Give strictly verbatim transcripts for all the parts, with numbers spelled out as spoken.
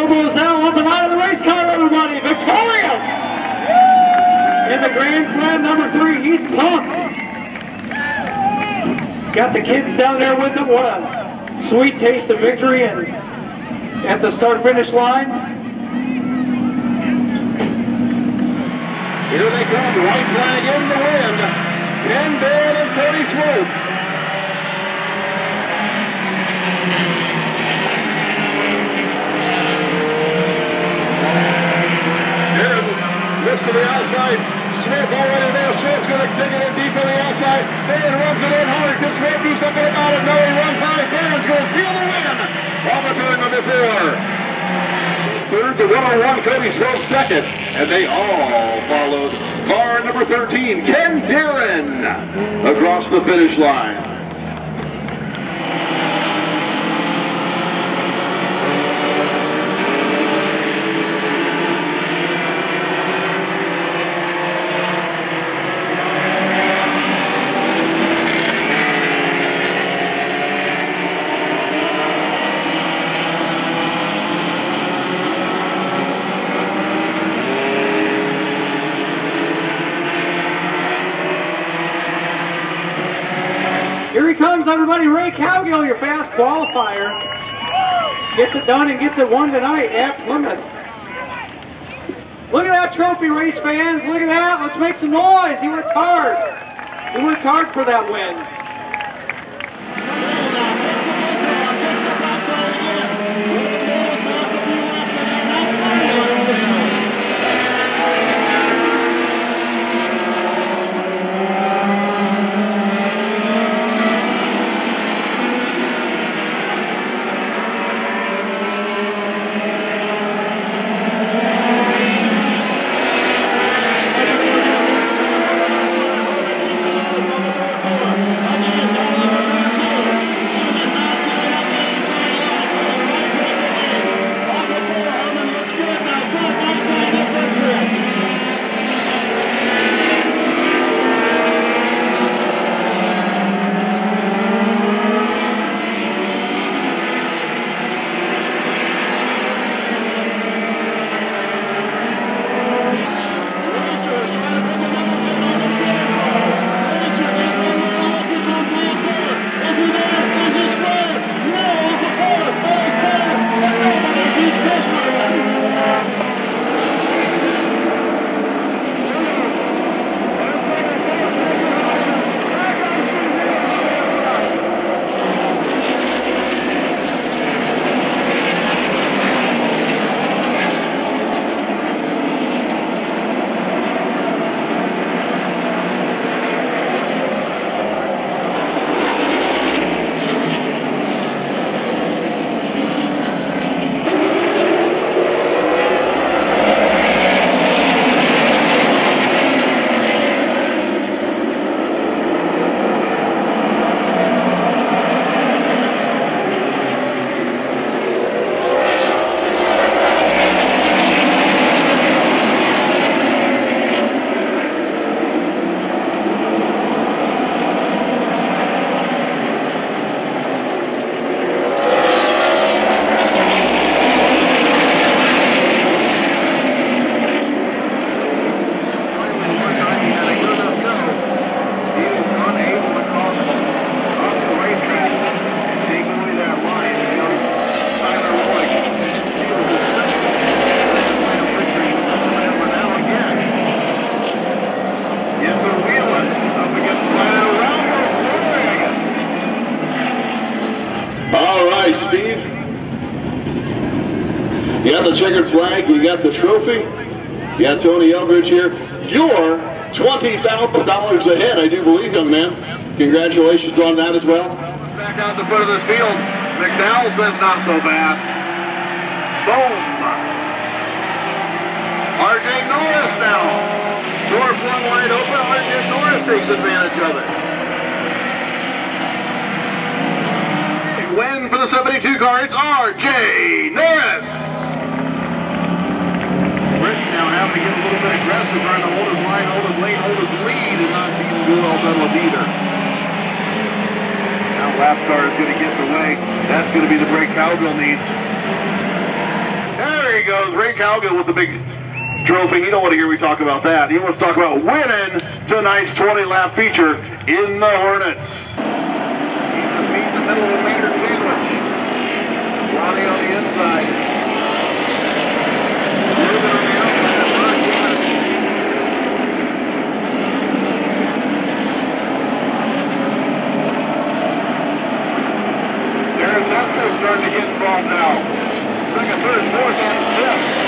Bozell up and out of the race car, everybody. Victorious! In the Grand Slam number three, he's pumped. Got the kids down there with him. What a sweet taste of victory and at the start-finish line. Here they come, white flag in the wind. Ken Barron and Cody Swope. Looks to the outside. Swope already there. Swope's going to dig it in deep on the outside. Barron runs it in hard. Can Swope do something about it? No, he runs high. Barron's going to seal the win. Palmer number four. Third to one oh one, Cody Swope second. And they all followed car number thirteen, Ken Darren, across the finish line. Here he comes, everybody. Ray Cowgill, your fast qualifier. Gets it done and gets it won tonight at Plymouth. Look at that trophy, race fans. Look at that. Let's make some noise. He worked hard. He worked hard for that win. Steve. You got the checkered flag, you got the trophy, you got Tony Eldridge here. You're twenty thousand dollars ahead, I do believe, young man. Congratulations on that as well. Back out the foot of this field. McDowell says not so bad. Boom. R J Norris now. Door flung wide open. R J Norris takes advantage of it. Win for the seventy-two car, it's R J Norris. Britt now having to get a little bit aggressive, trying to hold his line, hold his lane, hold his lead, and not being good all done with either. Now lap car is going to get in the way. That's going to be the break Cowgill needs. There he goes. Ray Calgan with the big trophy. He don't want to hear me talk about that. He wants to talk about winning tonight's twenty lap feature in the Hornets. Keep the feet in the middle of the Maynard sandwich. Lonnie on the inside. Ruben on the outside. There's Estes starting to get involved now. Second, third, fourth, and fifth.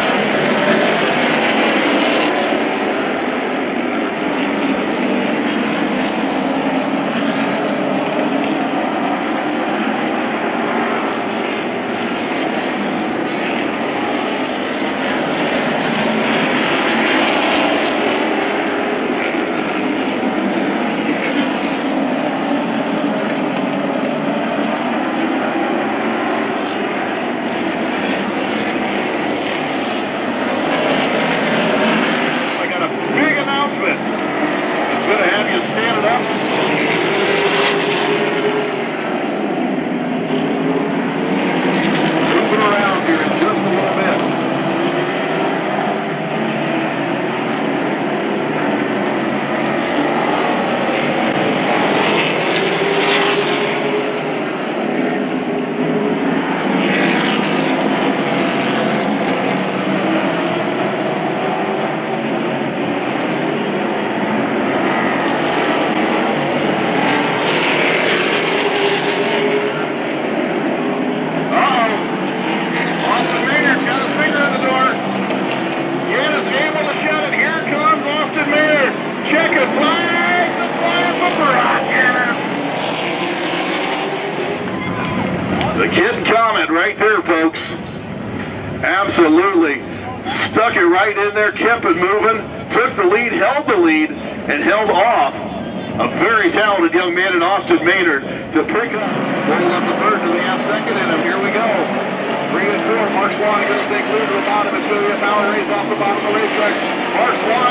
The Kid Comet right there, folks. Absolutely. Stuck it right in there, kept it moving, took the lead, held the lead, and held off a very talented young man in Austin Maynard to pick up. Roll up the third to the half second, and here we go. Three and four. Mark Swan going to stay clear to the bottom. It's going to be a power race off the bottom of the racetrack. Mark Swan.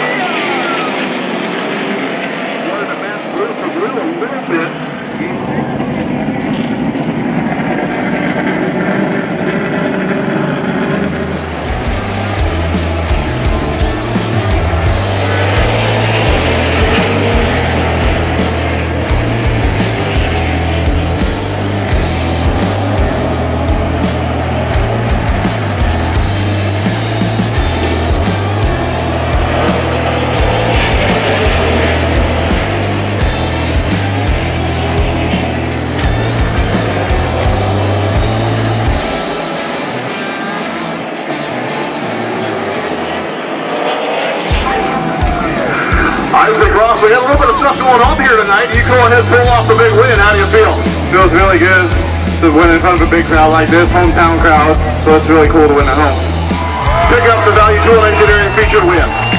Wanted to match through for Blue a little bit. Isaac Ross, we had a little bit of stuff going on here tonight. You go ahead and pull off the big win. How do you feel? Feels really good to win in front of a big crowd like this, hometown crowd, so it's really cool to win at home. Pick up the Value Tool Engineering featured win.